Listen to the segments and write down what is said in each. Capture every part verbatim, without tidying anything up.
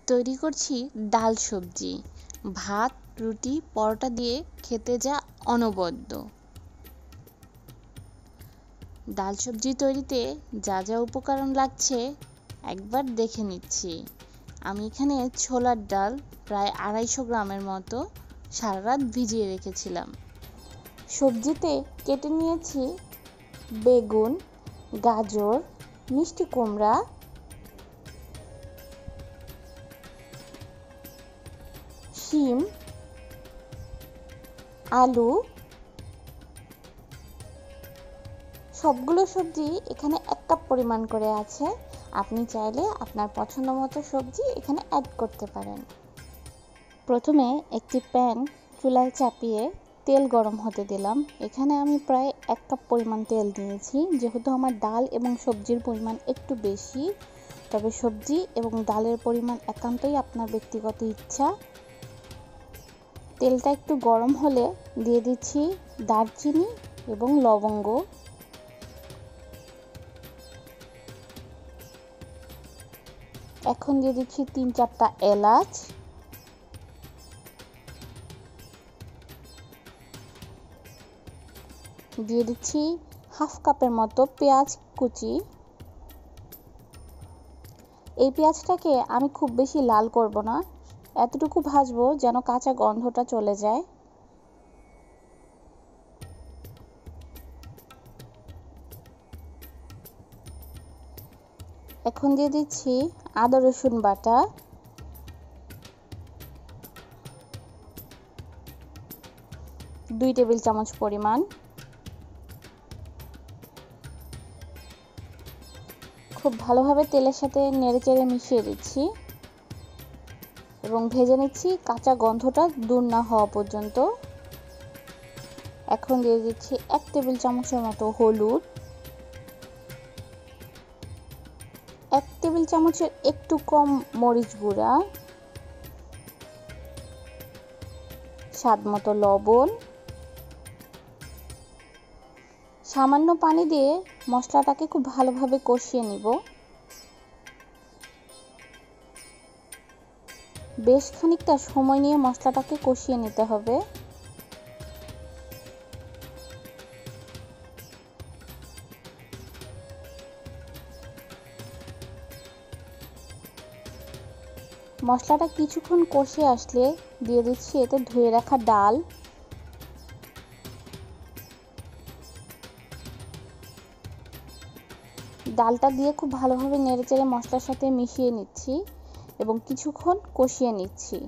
তৈরি করছি ডাল সবজি। ভাত, রুটি, পরোটা দিয়ে খেতে যা অনবদ্য। ডাল সবজি তৈরিতে যা যা উপকরণ লাগছে একবার দেখে নিচ্ছি। আমি এখানে ছোলার ডাল প্রায় আড়াইশো গ্রামের মতো সারা রাত ভিজিয়ে রেখেছিলাম। সবজিতে কেটে নিয়েছি বেগুন, গাজর, মিষ্টি কুমড়া, শিম, আলু। সবগুলো সবজি এখানে এক কাপ পরিমাণ করে আছে। আপনি চাইলে আপনার পছন্দ মতো সবজি এখানে অ্যাড করতে পারেন। প্রথমে একটি প্যান চুলায় চাপিয়ে তেল গরম হতে দিলাম। এখানে আমি প্রায় এক কাপ পরিমাণ তেল দিয়েছি, যেহেতু আমার ডাল এবং সবজির পরিমাণ একটু বেশি। তবে সবজি এবং ডালের পরিমাণ একান্তই আপনার ব্যক্তিগত ইচ্ছা। তেলটা একটু গরম হলে দিয়ে দিচ্ছি দারচিনি এবং লবঙ্গ। এখন দিয়ে দিচ্ছি তিন চারটা এলাচ, দিয়ে দিচ্ছি হাফ কাপের মতো পেঁয়াজ কুচি। এই পেঁয়াজটাকে আমি খুব বেশি লাল করব না, এতটুকু ভাজবো যেন কাঁচা গন্ধটা চলে যায়। এখন দিয়ে দিচ্ছি আদা রসুন বাটা, দুই টেবিল চামচ পরিমাণ। খুব ভালোভাবে তেলের সাথে নেড়েচেড়ে মিশিয়ে দিচ্ছি এবং ভেজে নিচ্ছি কাঁচা গন্ধটা দূর না হওয়া পর্যন্ত। এখন দিয়ে দিচ্ছি এক টেবিল চামচের মতো হলুদ, এক টেবিল চামচের একটু কম মরিচ গুঁড়া, স্বাদ মতো লবণ। সামান্য পানি দিয়ে মশলাটাকে খুব ভালোভাবে কষিয়ে নিব। বেশ খানিকটা সময় নিয়ে মশলাটাকে কষিয়ে নিতে হবে। মশলাটা কিছুক্ষণ কষে আসলে দিয়ে দিচ্ছি এতে ধুয়ে রাখা ডাল। ডালটা দিয়ে খুব ভালোভাবে নেড়েচেড়ে মশলার সাথে মিশিয়ে নিচ্ছি এবং কিছুক্ষণ কষিয়ে নিচ্ছি।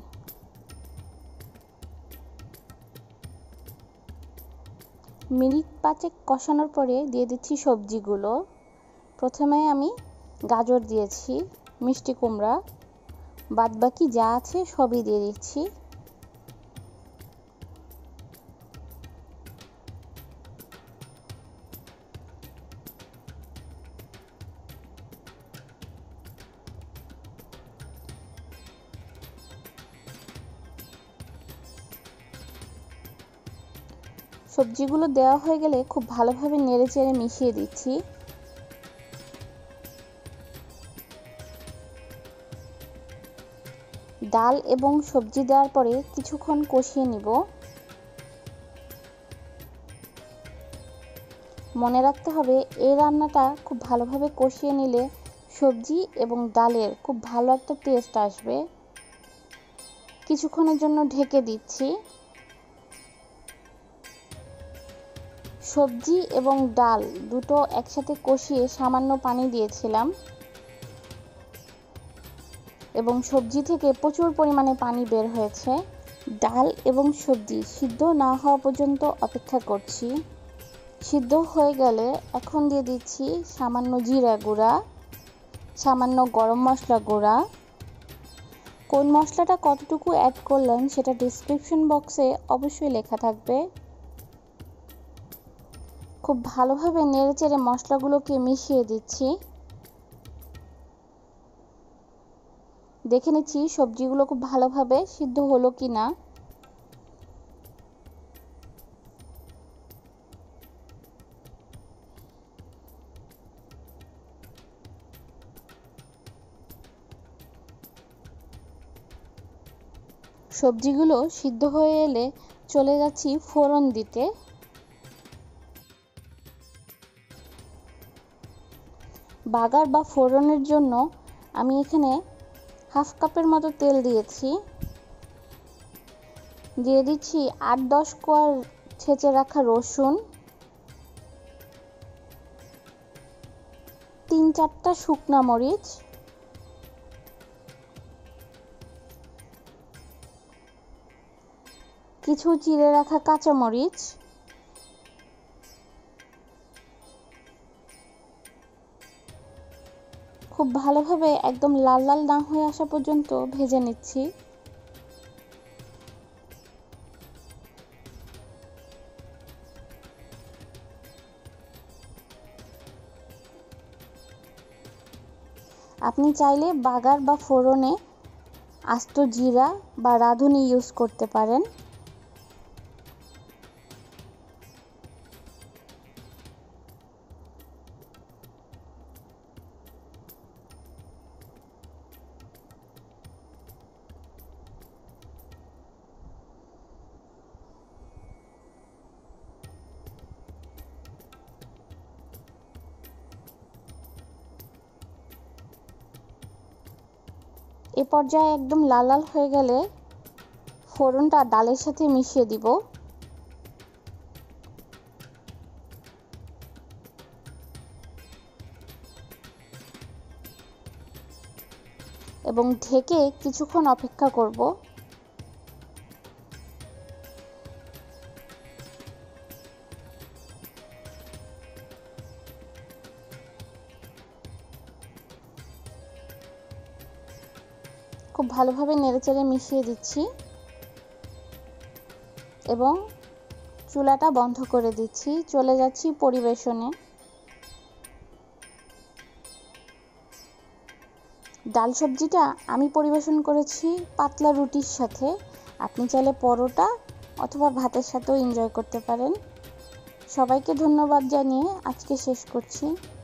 মিনিট পাঁচেক কষানোর পরে দিয়ে দিচ্ছি সবজিগুলো। প্রথমে আমি গাজর দিয়েছি, মিষ্টি কুমড়া, বাদবাকি যা আছে সবই দিয়ে দিচ্ছি। সবজিগুলো দেওয়া হয়ে গেলে খুব ভালোভাবে নেড়েচেড়ে মিশিয়ে দিচ্ছি। ডাল এবং সবজি দেওয়ার পরে কিছুক্ষণ কষিয়ে নিব। মনে রাখতে হবে এই রান্নাটা খুব ভালোভাবে কষিয়ে নিলে সবজি এবং ডালের খুব ভালো একটা টেস্ট আসবে। কিছুক্ষণের জন্য ঢেকে দিচ্ছি। সবজি এবং ডাল দুটো একসাথে কষিয়ে সামান্য পানি দিয়েছিলাম এবং সবজি থেকে প্রচুর পরিমাণে পানি বের হয়েছে। ডাল এবং সবজি সিদ্ধ না হওয়া পর্যন্ত অপেক্ষা করছি। সিদ্ধ হয়ে গেলে এখন দিয়ে দিচ্ছি সামান্য জিরা গুঁড়া, সামান্য গরম মশলা গুঁড়া। কোন মশলাটা কতটুকু অ্যাড করলেন সেটা ডেসক্রিপশন বক্সে অবশ্যই লেখা থাকবে। খুব ভালোভাবে নেড়েচেড়ে মশলাগুলোকে মিশিয়ে দিচ্ছি। দেখে নিচ্ছি সবজিগুলো খুব ভালোভাবে সিদ্ধ হলো কিনা। সবজিগুলো সিদ্ধ হয়ে এলে চলে যাচ্ছি ফোড়ন দিতে। বাগার বা ফোড়নের জন্য আমি এখানে হাফ কাপের মতো তেল দিয়েছি। দিয়ে দিচ্ছি আট দশ কোয়া ছেঁচে রাখা রসুন, তিন চারটা শুকনা মরিচ, কিছু চিড়ে রাখা কাঁচা মরিচ, খুব ভালোভাবে একদম লাল লাল না হয়ে আসা পর্যন্ত ভেজে নিচ্ছি। আপনি চাইলে বাগার বা ফোড়নে আস্ত জিরা বা রাঁধুনি ইউজ করতে পারেন। এ পর্যায়ে একদম লাল লাল হয়ে গেলে ফোড়নটা ডালের সাথে মিশিয়ে দিব। এবং ঢেকে কিছুক্ষণ অপেক্ষা করব। খুব ভালোভাবে নেড়েচেড়ে মিশিয়ে দিচ্ছি এবং চুলাটা বন্ধ করে দিচ্ছি। চলে যাচ্ছি পরিবেশনে। ডাল সবজিটা আমি পরিবেশন করেছি পাতলা রুটির সাথে। আপনি চাইলে পরোটা অথবা ভাতের সাথেও এনজয় করতে পারেন। সবাইকে ধন্যবাদ জানিয়ে আজকে শেষ করছি।